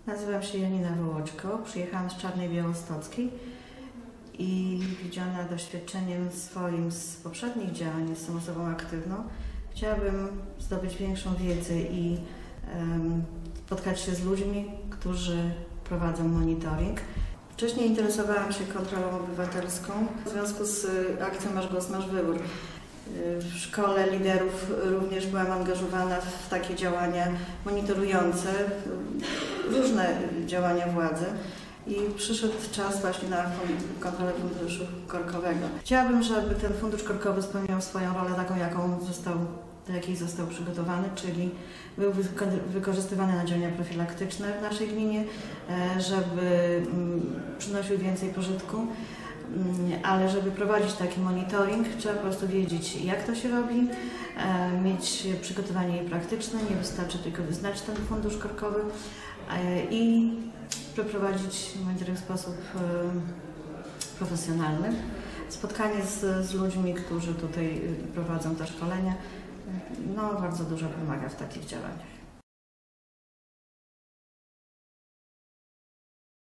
Nazywam się Janina Wołoczko, przyjechałam z Czarnej Białostockiej i widziana doświadczeniem swoim z poprzednich działań, jestem osobą aktywną, chciałabym zdobyć większą wiedzę i spotkać się z ludźmi, którzy prowadzą monitoring. Wcześniej interesowałam się kontrolą obywatelską w związku z akcją Masz Głos, Masz Wybór. W szkole liderów również byłam angażowana w takie działania monitorujące różne działania władzy i przyszedł czas właśnie na kontrolę funduszu korkowego. Chciałabym, żeby ten fundusz korkowy spełniał swoją rolę taką, do jakiej został przygotowany, czyli był wykorzystywany na działania profilaktyczne w naszej gminie, żeby przynosił więcej pożytku. Ale żeby prowadzić taki monitoring, trzeba po prostu wiedzieć, jak to się robi, mieć przygotowanie praktyczne, nie wystarczy tylko znać ten fundusz korkowy i przeprowadzić monitoring w sposób profesjonalny. Spotkanie z ludźmi, którzy tutaj prowadzą te szkolenia, bardzo dużo pomaga w takich działaniach.